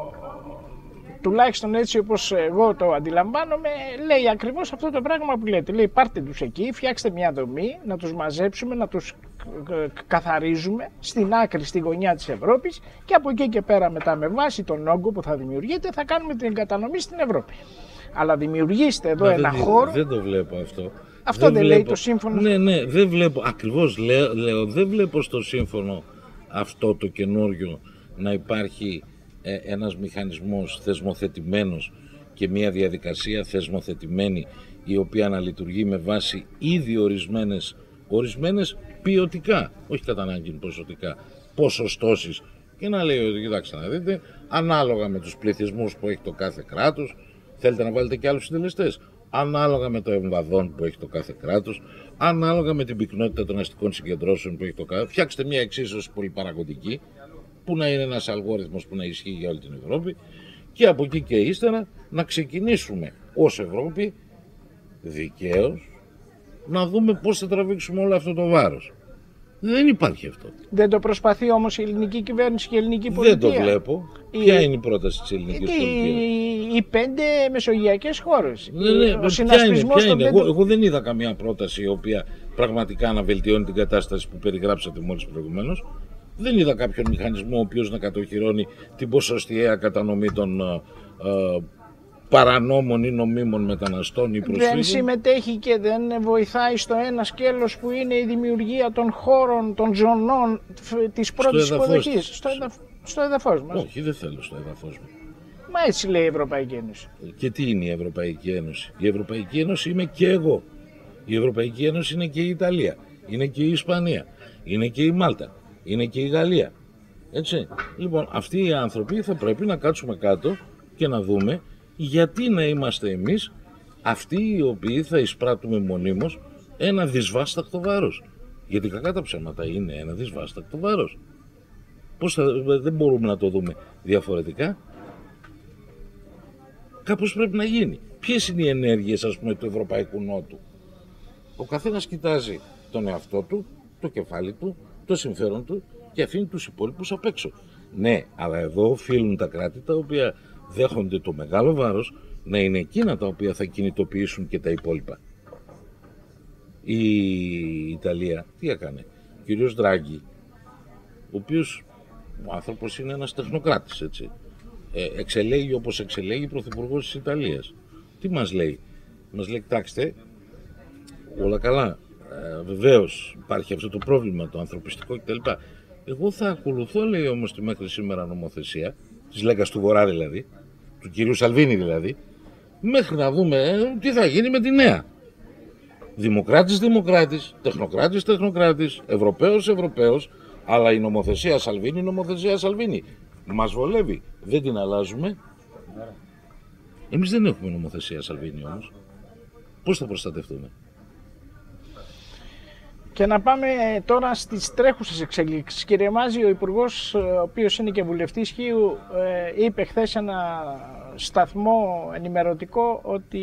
τουλάχιστον έτσι όπως εγώ το αντιλαμβάνομαι, λέει ακριβώς αυτό το πράγμα που λέτε. Λέει πάρτε τους εκεί, φτιάξτε μια δομή, να τους μαζέψουμε, να τους καθαρίζουμε στην άκρη, στη γωνιά της Ευρώπης και από εκεί και πέρα μετά με βάση τον όγκο που θα δημιουργείται θα κάνουμε την κατανομή στην Ευρώπη. Αλλά δημιουργήστε εδώ Μα ένα δεν, χώρο. Δεν το βλέπω αυτό. Αυτό δεν, δεν λέει βλέπω... το σύμφωνο. Ναι, ναι, δεν βλέπω. Ακριβώς λέω, λέω, δεν βλέπω στο σύμφωνο αυτό το καινούριο να υπάρχει ε, ένας μηχανισμός θεσμοθετημένος και μια διαδικασία θεσμοθετημένη η οποία να λειτουργεί με βάση ήδη ορισμένες, ορισμένες ποιοτικά, όχι κατά ανάγκη ποσοτικά, ποσοστώσεις και να λέει ότι κοιτάξτε να δείτε, ανάλογα με τους πληθυσμούς που έχει το κάθε κράτος, θέλετε να βάλετε και άλλους συντελεστές, ανάλογα με το εμβαδόν που έχει το κάθε κράτος, ανάλογα με την πυκνότητα των αστικών συγκεντρώσεων που έχει το κάθε, φτιάξτε μια εξίσωση πολυπαραγωγική, που να είναι ένας αλγόριθμος που να ισχύει για όλη την Ευρώπη και από εκεί και ύστερα να ξεκινήσουμε ως Ευρώπη δικαίως να δούμε πώς θα τραβήξουμε όλο αυτό το βάρος. Δεν υπάρχει αυτό. Δεν το προσπαθεί όμως η ελληνική κυβέρνηση και η ελληνική πολιτεία? Δεν το βλέπω. Η... Ποια είναι η πρόταση της ελληνικής οι... πολιτείας? Οι πέντε μεσογειακές χώρες. Ναι, ναι, Ο ποια είναι, ποια είναι. πέντε... Εγώ, εγώ δεν είδα καμία πρόταση η οποία πραγματικά να βελτιώνει την κατάσταση που περιγράψατε μόλις προηγουμένως. Δεν είδα κάποιον μηχανισμό ο οποίος να κατοχυρώνει την ποσοστιαία κατανομή των ε, ε, παρανόμων ή νομίμων μεταναστών ή προσφύγων. Δεν συμμετέχει και δεν βοηθάει στο ένα σκέλος που είναι η δημιουργία των χώρων, των ζωνών της πρώτης υποδοχής. Στο, εδαφ... στο εδαφός μας. Όχι, δεν θέλω στο εδαφός μου. Μα έτσι λέει η Ευρωπαϊκή Ένωση. Και τι είναι η Ευρωπαϊκή Ένωση? Η Ευρωπαϊκή Ένωση είμαι και εγώ. Η Ευρωπαϊκή Ένωση είναι και η Ιταλία, είναι και η Ισπανία, είναι και η Μάλτα, είναι και η Γαλλία. Έτσι. Λοιπόν, αυτοί οι άνθρωποι θα πρέπει να κάτσουμε κάτω και να δούμε γιατί να είμαστε εμείς αυτοί οι οποίοι θα εισπράττουμε μονίμως ένα δυσβάστακτο βάρος. Γιατί κακά τα ψέματα είναι ένα δυσβάστακτο βάρος. Πώς θα, δεν μπορούμε να το δούμε διαφορετικά. Κάπως πρέπει να γίνει. Ποιες είναι οι ενέργειες, ας πούμε, του Ευρωπαϊκού Νότου? Ο καθένας κοιτάζει τον εαυτό του, το κεφάλι του, το συμφέρον του και αφήνει τους υπόλοιπους απ' έξω. Ναι, αλλά εδώ οφείλουν τα κράτη τα οποία δέχονται το μεγάλο βάρος να είναι εκείνα τα οποία θα κινητοποιήσουν και τα υπόλοιπα. Η Ιταλία τι έκανε? κύριος Ντράγκη, ο οποίος ο άνθρωπος είναι ένας τεχνοκράτης, έτσι. Ε, εξελέγει όπως εξελέγει πρωθυπουργός της Ιταλίας. Τι μας λέει? Μας λέει, κοιτάξτε, όλα καλά, ε, βεβαίως υπάρχει αυτό το πρόβλημα, το ανθρωπιστικό κτλ. Εγώ θα ακολουθώ, λέει όμως, τη μέχρι σήμερα νομοθεσία, της Λέγκας του Βορρά δηλαδή, του κυρίου Σαλβίνη δηλαδή, μέχρι να δούμε ε, τι θα γίνει με τη νέα. Δημοκράτης, δημοκράτης, τεχνοκράτης, τεχνοκράτης, Ευρωπαίος, Ευρωπαίος, αλλά η νομοθεσία Σαλβίνη, η νομοθεσία Σαλβίνη. Μας βολεύει, δεν την αλλάζουμε. Εμείς δεν έχουμε νομοθεσία Σαλβίνη όμως. Πώς θα προστατευτούμε? Και να πάμε τώρα στις τρέχουσες εξελίξεις. Κύριε Μάζη, ο Υπουργός, ο οποίος είναι και βουλευτής Χίου, είπε χθες σε ένα σταθμό ενημερωτικό ότι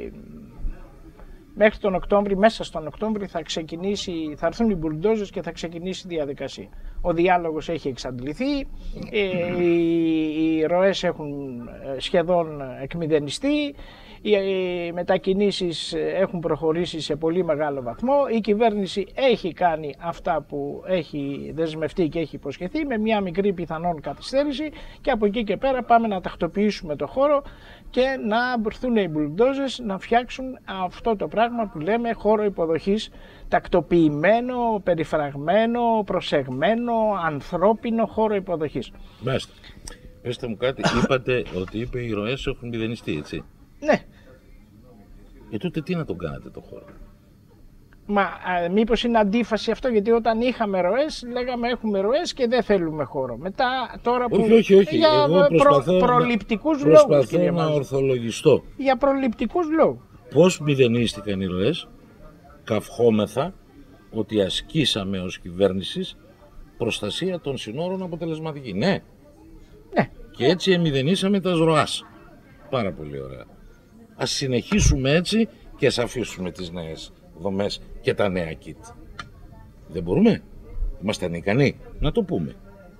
μέχρι τον Οκτώβρη, μέσα στον Οκτώβρη θα ξεκινήσει, θα έρθουν οι μπουλντόζες και θα ξεκινήσει η διαδικασία. Ο διάλογος έχει εξαντληθεί, ε, οι, οι ροές έχουν σχεδόν εκμηδενιστεί, οι μετακινήσεις έχουν προχωρήσει σε πολύ μεγάλο βαθμό, η κυβέρνηση έχει κάνει αυτά που έχει δεσμευτεί και έχει υποσχεθεί με μια μικρή πιθανόν καθυστέρηση και από εκεί και πέρα πάμε να τακτοποιήσουμε το χώρο και να μπρθούν οι μπουλντόζες να φτιάξουν αυτό το πράγμα που λέμε χώρο υποδοχής, τακτοποιημένο, περιφραγμένο, προσεγμένο, ανθρώπινο χώρο υποδοχής. Μάλιστα. Πεςτε μου κάτι, είπατε ότι είπε οι ροές έχουν μηδενιστεί, έτσι? Ναι. Και τότε τι να τον κάνατε το χώρο? Μα α, μήπως είναι αντίφαση αυτό, γιατί όταν είχαμε ροές λέγαμε έχουμε ροές και δεν θέλουμε χώρο. Μετά τώρα που... Όχι, όχι, όχι. Για Εγώ προσπαθώ προ, προληπτικούς να, λόγους, προσπαθώ να ορθολογιστώ. Για προληπτικούς λόγους. Πώς μηδενίστηκαν οι ροές? Καυχόμεθα ότι ασκήσαμε ως κυβέρνηση προστασία των συνόρων αποτελεσματική. Ναι. Ναι. Και έτσι εμηδενήσαμε τα ροάς. Πάρα πολύ ωραία. Ας συνεχίσουμε έτσι και ας αφήσουμε τις νέες δομές και τα νέα kit. Δεν μπορούμε? Είμαστε ανικανοί να το πούμε.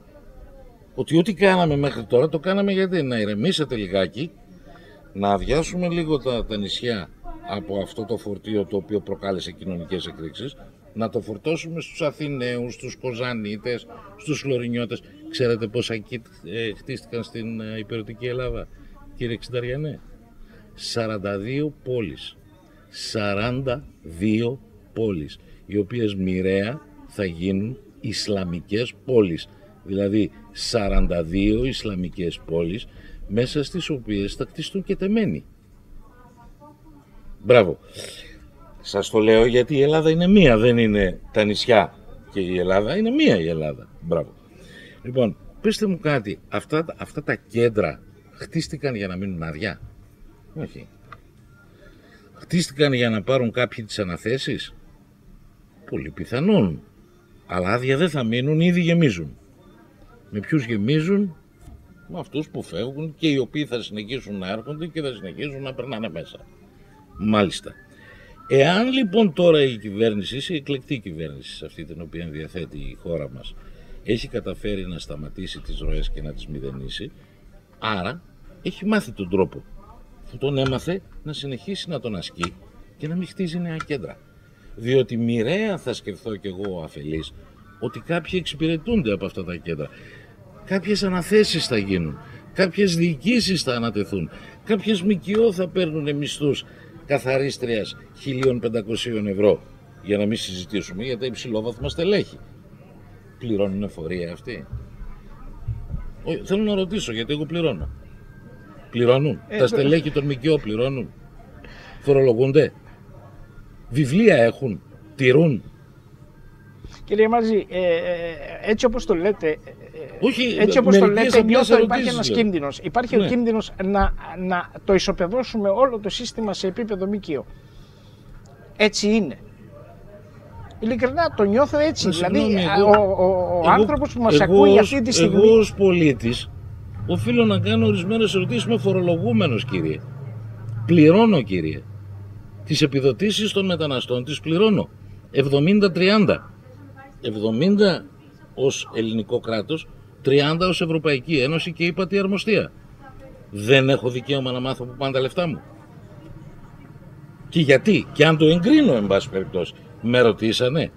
Ότι ό,τι κάναμε μέχρι τώρα το κάναμε γιατί? Να ηρεμήσετε λιγάκι, να αδειάσουμε λίγο τα, τα νησιά από αυτό το φορτίο το οποίο προκάλεσε κοινωνικές εκρήξεις, να το φορτώσουμε στους Αθηναίους, στους Κοζανίτες, στους Φλωρινιώτες. Ξέρετε πόσα kit ε, χτίστηκαν στην ε, υπηρετική Ελλάδα, κύριε Ξυνταριανέ? σαράντα δύο πόλεις. σαράντα δύο πόλεις, οι οποίες μοιραία θα γίνουν Ισλαμικές πόλεις. Δηλαδή σαράντα δύο Ισλαμικές πόλεις, μέσα στις οποίες θα κτιστούν και τεμένοι. Μπράβο. Σας το λέω γιατί η Ελλάδα είναι μία, δεν είναι τα νησιά. Και η Ελλάδα είναι μία η Ελλάδα. Μπράβο. Λοιπόν, πέστε μου κάτι, αυτά, αυτά τα κέντρα χτίστηκαν για να μείνουν άδεια? Όχι. Χτίστηκαν για να πάρουν κάποιοι τις αναθέσεις? Πολύ πιθανόν. Αλλά άδεια δεν θα μείνουν, ήδη γεμίζουν. Με ποιους γεμίζουν? Με αυτούς που φεύγουν και οι οποίοι θα συνεχίσουν να έρχονται και θα συνεχίσουν να περνάνε μέσα. Μάλιστα. Εάν λοιπόν τώρα η κυβέρνηση, η εκλεκτή κυβέρνηση σε αυτή την οποία διαθέτει η χώρα μας, έχει καταφέρει να σταματήσει τις ροές και να τις μηδενίσει, άρα έχει μάθει τον τρόπο. Που τον έμαθε να συνεχίσει να τον ασκεί και να μην χτίζει νέα κέντρα. Διότι μοιραία θα σκεφτώ κι εγώ ο αφελής ότι κάποιοι εξυπηρετούνται από αυτά τα κέντρα. Κάποιες αναθέσεις θα γίνουν, κάποιες διοικήσεις θα ανατεθούν, κάποιες ΜΚΟ θα παίρνουν μισθούς καθαρίστριας χίλια πεντακόσια ευρώ, για να μην συζητήσουμε για τα υψηλόβαθμα στελέχη. Πληρώνουν εφορία αυτοί? Όχι, θέλω να ρωτήσω γιατί εγώ πληρώνω. Πληρώνουν. Ε, τα στελέχη των ΜΚΟ πληρώνουν. Φορολογούνται. Βιβλία έχουν. Τηρούν. Κύριε Μάζη, ε, ε, έτσι όπως το λέτε, όχι, έτσι όπως το λέτε, νιώθω υπάρχει ένας λέω. κίνδυνος. Υπάρχει Ναι. ο κίνδυνος να, να το ισοπεδώσουμε όλο το σύστημα σε επίπεδο ΜΚΟ. Έτσι είναι. Ειλικρινά το νιώθω έτσι. Μα, δηλαδή συγγνώμη, ο, εγώ, ο, ο εγώ, άνθρωπος που μας εγώ, ακούει αυτή τη στιγμή... Εγώ ως πολίτης οφείλω να κάνω ορισμένες ερωτήσεις. Είμαι φορολογούμενος, κύριε. Πληρώνω, κύριε. Τις επιδοτήσεις των μεταναστών τις πληρώνω. εβδομήντα τριάντα. εβδομήντα ως ελληνικό κράτος, τριάντα ως Ευρωπαϊκή Ένωση και ύπατη αρμοστία. Δεν έχω δικαίωμα να μάθω που πάνε τα λεφτά μου? Και γιατί? Και αν το εγκρίνω, εν πάση περιπτώσει. Με ρωτήσανε.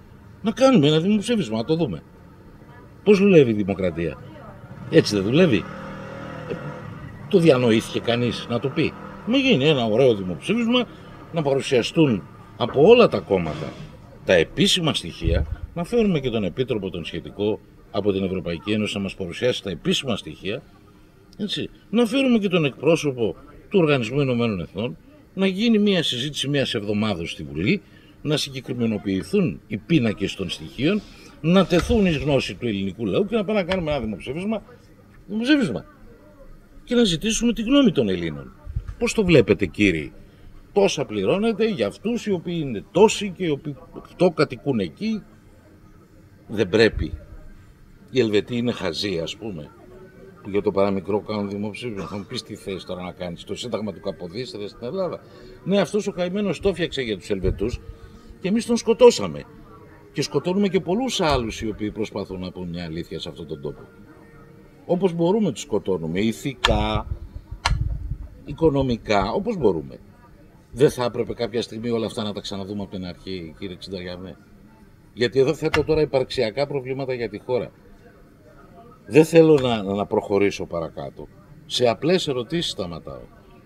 Να κάνουμε ένα δημοψήφισμα, να το δούμε. Πώς δουλεύει η δημοκρατία? Έτσι δεν δουλεύει? Ε, το διανοήθηκε κανείς να το πει? Να γίνει ένα ωραίο δημοψήφισμα, να παρουσιαστούν από όλα τα κόμματα τα επίσημα στοιχεία, να φέρουμε και τον επίτροπο τον σχετικό από την Ευρωπαϊκή Ένωση να μας παρουσιάσει τα επίσημα στοιχεία, έτσι, να φέρουμε και τον εκπρόσωπο του Οργανισμού Ηνωμένων Εθνών, να γίνει μια συζήτηση μιας εβδομάδος στη Βουλή, να συγκεκριμενοποιηθούν οι πίνακες των στοιχείων, να τεθούν εις γνώση του ελληνικού λαού και να πάμε να κάνουμε ένα δημοψήφισμα, δημοψήφισμα και να ζητήσουμε τη γνώμη των Ελλήνων. Πώς το βλέπετε, κύριοι? Τόσα πληρώνετε για αυτούς οι οποίοι είναι τόσοι και οι οποίοι αυτό κατοικούν εκεί? Δεν πρέπει. Οι Ελβετοί είναι χαζοί, ας πούμε, που για το παραμικρό κάνουν δημοψήφισμα. Θα μου πεις τι θες τώρα να κάνεις? Το Σύνταγμα του Καποδίστρια στην Ελλάδα? Ναι, αυτός ο καημένος το έφτιαξε για τους Ελβετούς και εμείς τον σκοτώσαμε. Και σκοτώνουμε και πολλούς άλλους οι οποίοι προσπαθούν να πούν μια αλήθεια σε αυτόν τον τόπο. Όπως μπορούμε τους σκοτώνουμε, ηθικά, οικονομικά, όπως μπορούμε. Δεν θα έπρεπε κάποια στιγμή όλα αυτά να τα ξαναδούμε από την αρχή, κύριε Ξενταριανέ? Γιατί εδώ θέτω τώρα υπαρξιακά προβλήματα για τη χώρα. Δεν θέλω να, να προχωρήσω παρακάτω. Σε απλές ερωτήσεις σταματάω.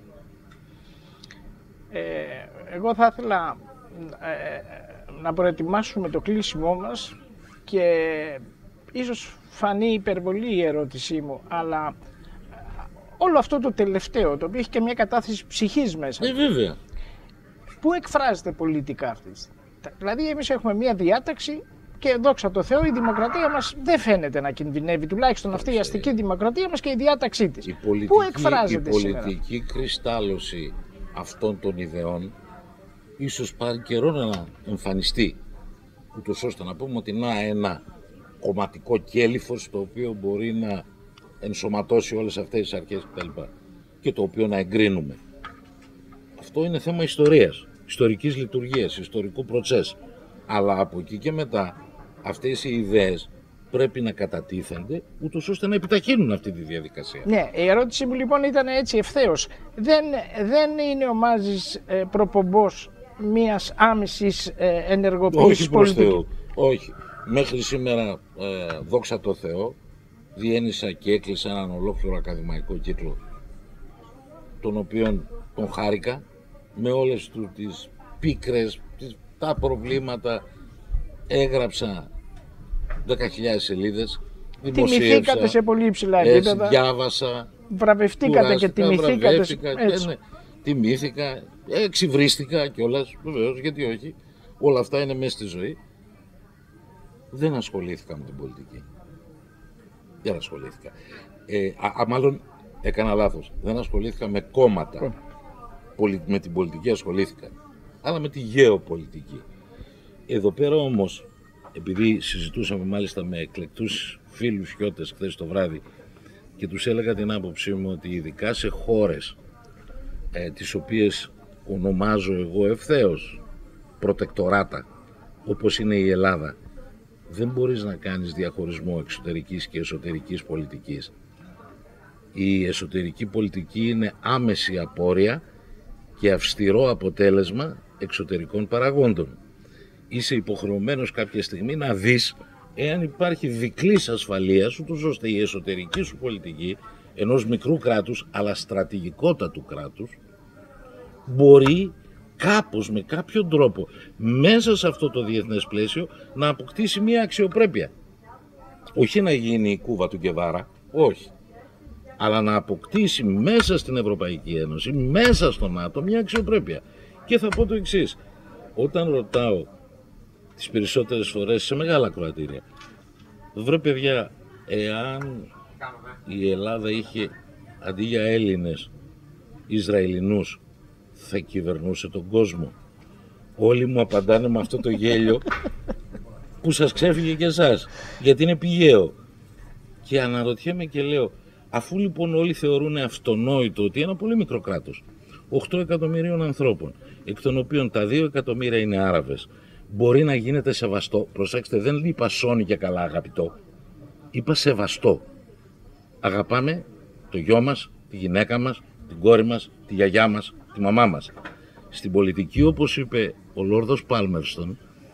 Ε, εγώ θα ήθελα ε, να προετοιμάσουμε το κλείσιμό μας και ίσως φανεί υπερβολή η ερώτησή μου, αλλά όλο αυτό το τελευταίο, το οποίο έχει και μια κατάθεση ψυχής μέσα. Ε, βέβαια. Πού εκφράζεται πολιτικά αυτή? Δηλαδή εμείς έχουμε μια διάταξη και δόξα τω Θεώ η δημοκρατία μας δεν φαίνεται να κινδυνεύει, τουλάχιστον αυτή η αστική δημοκρατία μας και η διάταξή της. Η πολιτική, Πού εκφράζεται η πολιτική σήμερα? κρυστάλλωση αυτών των ιδεών ίσως πάρει καιρό να εμφανιστεί, ούτως ώστε να πούμε ότι να ένα κομματικό κέλυφος το οποίο μπορεί να ενσωματώσει όλες αυτές τις αρχές κτλ. Και το οποίο να εγκρίνουμε. Αυτό είναι θέμα ιστορίας, ιστορικής λειτουργίας, ιστορικού προτσές. Αλλά από εκεί και μετά αυτές οι ιδέες πρέπει να κατατίθενται ούτως ώστε να επιταχύνουν αυτή τη διαδικασία. Ναι, η ερώτηση μου λοιπόν ήταν έτσι ευθέως. Δεν, δεν είναι ο Μάζης ε, προπομπός μιας άμεσης ε, ενεργοποίησης πολιτικής? Όχι προς Θεού, όχι. Μέχρι σήμερα, ε, δόξα τω Θεώ, διένυσα και έκλεισα έναν ολόκληρο ακαδημαϊκό κύκλο, τον οποίον τον χάρηκα, με όλες του τις πίκρες, τις, τα προβλήματα. Έγραψα δέκα χιλιάδες σελίδες, δημοσίευσα, τιμηθήκατε σε πολύ υψηλά επίπεδα, διάβασα, βραβευτήκατε και τιμηθήκατε. Σε... Ε, ναι, τιμήθηκα, εξυβρίστηκα κιόλας, βεβαίως, γιατί όχι. Όλα αυτά είναι μέσα στη ζωή. Δεν ασχολήθηκα με την πολιτική. Δεν ασχολήθηκα. Ε, α, α, μάλλον έκανα λάθος. Δεν ασχολήθηκα με κόμματα. Πολι, με την πολιτική ασχολήθηκα. Αλλά με τη γεωπολιτική. Εδώ πέρα όμως, επειδή συζητούσαμε μάλιστα με εκλεκτούς φίλους χιώτες χθες το βράδυ και τους έλεγα την άποψή μου ότι ειδικά σε χώρες ε, τις οποίες ονομάζω εγώ ευθέως προτεκτοράτα, όπως είναι η Ελλάδα, δεν μπορείς να κάνεις διαχωρισμό εξωτερικής και εσωτερικής πολιτικής. Η εσωτερική πολιτική είναι άμεση απόρρια και αυστηρό αποτέλεσμα εξωτερικών παραγόντων. Είσαι υποχρεωμένος κάποια στιγμή να δεις εάν υπάρχει δικλής ασφαλείας, ούτως ώστε η εσωτερική σου πολιτική ενός μικρού κράτους, αλλά στρατηγικότατου κράτους, μπορεί κάπως, με κάποιον τρόπο, μέσα σε αυτό το διεθνές πλαίσιο, να αποκτήσει μια αξιοπρέπεια. Όχι να γίνει η Κούβα του Γκεβάρα, όχι. Αλλά να αποκτήσει μέσα στην Ευρωπαϊκή Ένωση, μέσα στο ΝΑΤΟ, μια αξιοπρέπεια. Και θα πω το εξής. Όταν ρωτάω τις περισσότερες φορές σε μεγάλα κροατήρια, βρε παιδιά, εάν η Ελλάδα είχε αντί για Έλληνες, Ισραηλινούς, θα κυβερνούσε τον κόσμο? Όλοι μου απαντάνε με αυτό το γέλιο που σας ξέφυγε και εσάς, γιατί είναι πηγαίο. Και αναρωτιέμαι και λέω, αφού λοιπόν όλοι θεωρούν αυτονόητο ότι ένα πολύ μικρό κράτος, οκτώ εκατομμυρίων ανθρώπων, εκ των οποίων τα δύο εκατομμύρια είναι Άραβες, μπορεί να γίνεται σεβαστό? Προσέξτε, δεν είπα σώνει και καλά αγαπητό, είπα σεβαστό. Αγαπάμε το γιο μας, τη γυναίκα μας, την κόρη μας, τη γιαγιά μας, τη μαμά μας. Στην πολιτική, όπως είπε ο Λόρδος Πάλμερστον,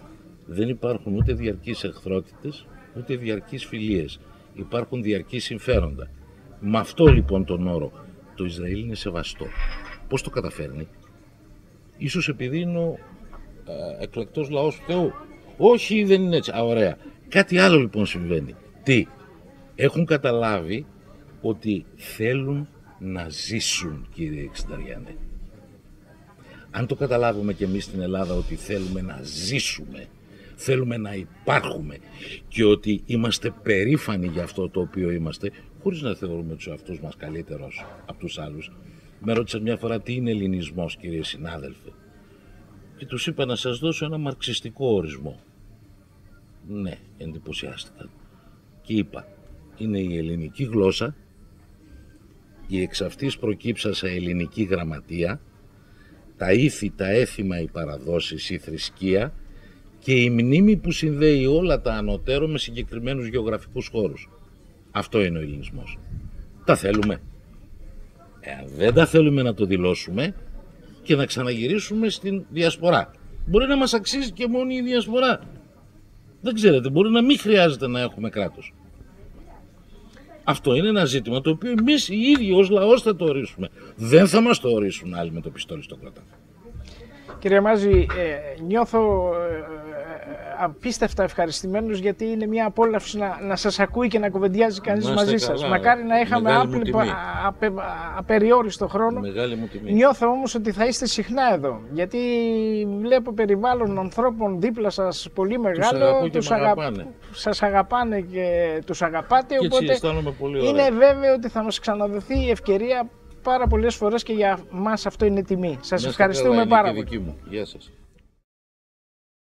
Δεν υπάρχουν ούτε διαρκείς εχθρότητες, ούτε διαρκείς φιλίες. Υπάρχουν διαρκείς συμφέροντα. Με αυτό λοιπόν τον όρο το Ισραήλ είναι σεβαστό. Πώς το καταφέρνει? Ίσως επειδή είναι ο ε, εκλεκτός λαός του Θεού. Όχι, δεν είναι έτσι. Α, ωραία. Κάτι άλλο λοιπόν συμβαίνει. Τι? Έχουν καταλάβει ότι θέλουν να ζήσουν, κύριε Εξιταριάνε. Αν το καταλάβουμε και εμείς στην Ελλάδα ότι θέλουμε να ζήσουμε, θέλουμε να υπάρχουμε και ότι είμαστε περήφανοι για αυτό το οποίο είμαστε, χωρίς να θεωρούμε τους εαυτούς μας καλύτερος από τους άλλους. Με ρώτησαν μια φορά τι είναι ελληνισμός, κύριε συνάδελφε, και τους είπα να σας δώσω ένα μαρξιστικό ορισμό. Ναι, εντυπωσιάστηκαν. Και είπα, είναι η ελληνική γλώσσα, η εξ αυτής προκύψασα ελληνική γραμματεία, τα ήθη, τα έθιμα, οι παραδόσεις, η θρησκεία και η μνήμη που συνδέει όλα τα ανωτέρω με συγκεκριμένους γεωγραφικούς χώρους. Αυτό είναι ο ελληνισμός. Τα θέλουμε? Εάν δεν τα θέλουμε να το δηλώσουμε και να ξαναγυρίσουμε στην διασπορά. Μπορεί να μας αξίζει και μόνο η διασπορά. Δεν ξέρετε, μπορεί να μην χρειάζεται να έχουμε κράτος. Αυτό είναι ένα ζήτημα το οποίο εμείς οι ίδιοι ως λαός θα το ορίσουμε. Δεν θα μας το ορίσουν άλλοι με το πιστόλι στο κράτο. Κύριε Μάζη, ε, νιώθω ε, απίστευτα ευχαριστημένος γιατί είναι μια απόλαυση να, να σας ακούει και να κουβεντιάζει κανείς μαζί σας. Καλά, Μακάρι να είχαμε άπλη, α, απε, απεριόριστο χρόνο. Μεγάλη μου τιμή. Νιώθω όμως ότι θα είστε συχνά εδώ, γιατί βλέπω περιβάλλον ανθρώπων δίπλα σας πολύ μεγάλο, τους αγαπάνε. Σας αγαπάνε και τους αγαπάτε, και οπότε πολύ ωραία. Είναι βέβαιο ότι θα μας ξαναδοθεί η ευκαιρία πάρα πολλές φορές και για μας αυτό είναι τιμή. Σας ευχαριστούμε πάρα πολύ. Γεια σας.